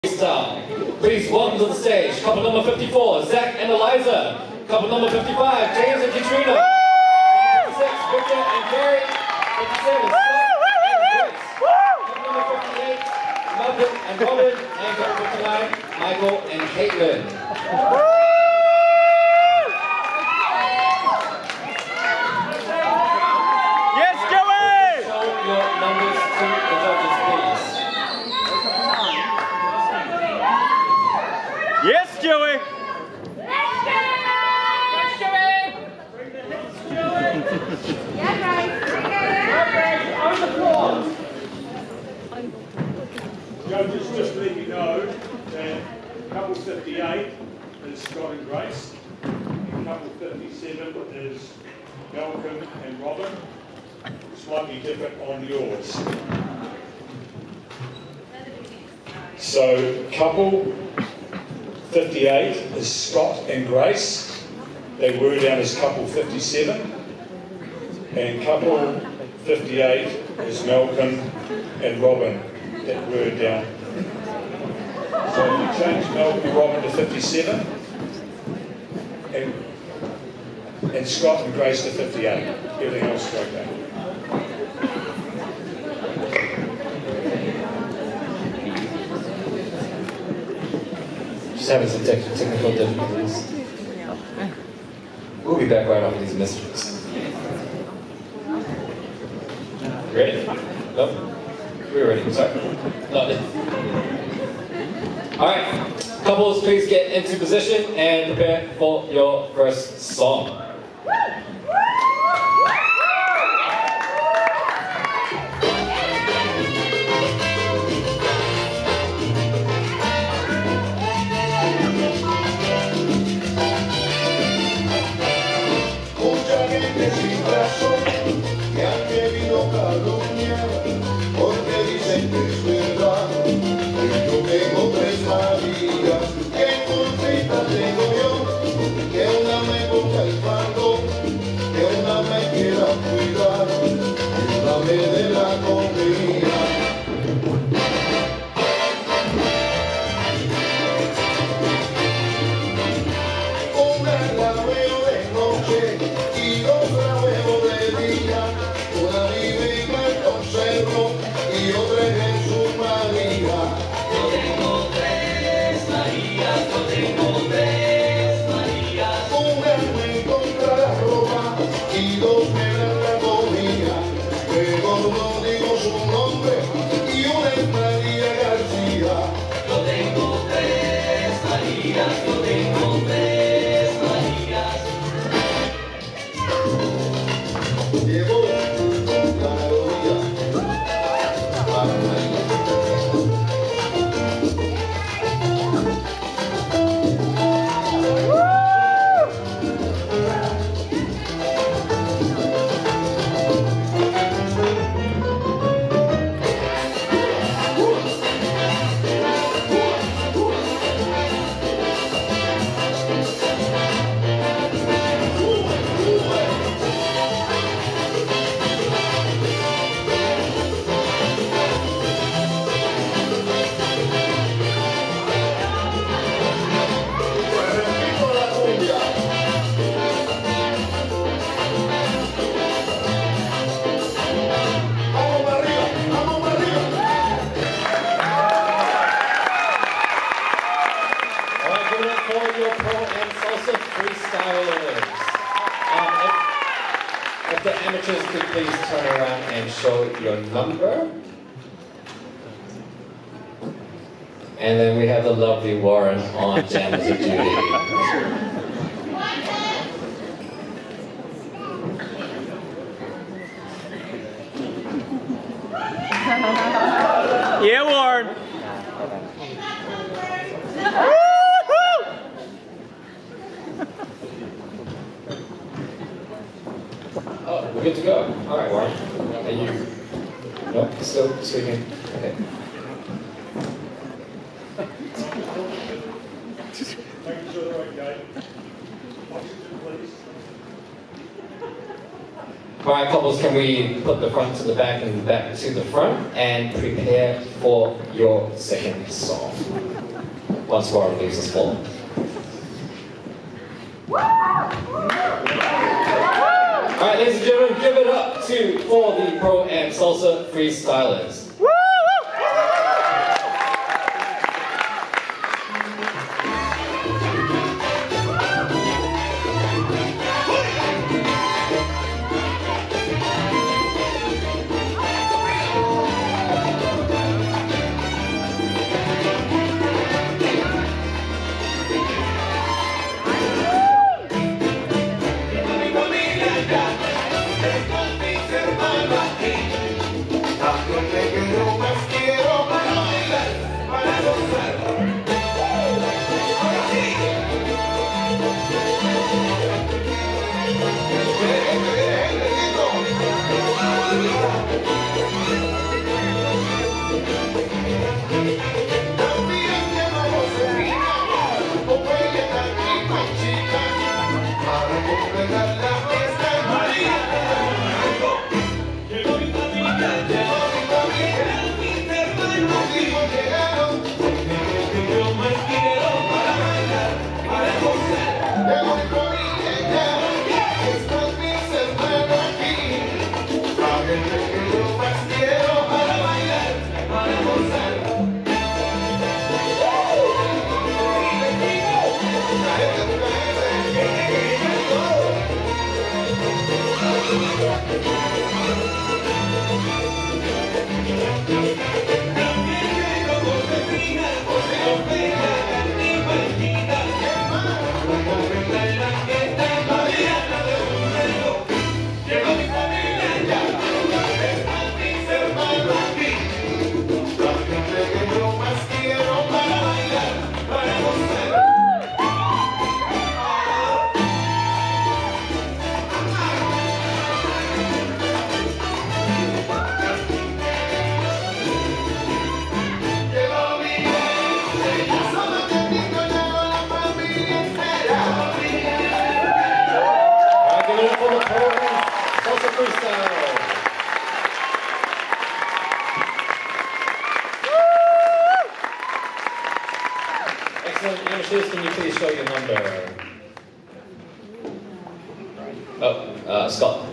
Please welcome to the stage couple number 54, Zach and Eliza. Couple number 55, James and Katrina. 56, Victor and Gary. 57, Scott and Grace. Couple number 58, Malcolm and Robin. And couple 59, Michael and Caitlin. Yes, Joey! Yes, Joey! Yeah, guys. Okay, on the floor. Judges, just to let you know that couple 58 is Scott and Grace, and couple 57 is Malcolm and Robin. Slightly different on yours. So couple 58 is Scott and Grace. They were down as couple 57. And couple 58 is Malcolm and Robin that were down. So you change Malcolm and Robin to 57 and Scott and Grace to 58. Everything else is okay. Just having some technical difficulties. We'll be back right after these messages. Ready? No? We're ready. Sorry. No. Alright. Couples, please get into position and prepare for your first song. De la comida. Una la veo de noche y otra veo de día. Una vive en el conservo y otra en su María. Yo tengo tres Marías, yo tengo tres Marías. Una me compra la ropa y dos me dan la comida. Pero no digo su nombre y una es María García. Yo tengo tres Marías, yo tengo tres Marías. Llevo la melodía para María. If the amateurs could please turn around and show your number. And then we have the lovely Warren on Jammers of Duty. Yeah, Warren! Oh, we're good to go. All right, Warren. Are you? Nope, still speaking. Okay. Making sure they're okay. Oxygen, please. Alright, couples, can we put the front to the back and the back to the front and prepare for your second song once Warren leaves us full. Alright, ladies and gentlemen, give it up for the Pro Am Salsa Freestylers. Excellent. Amateurs, can you please show your number? Oh, Scott.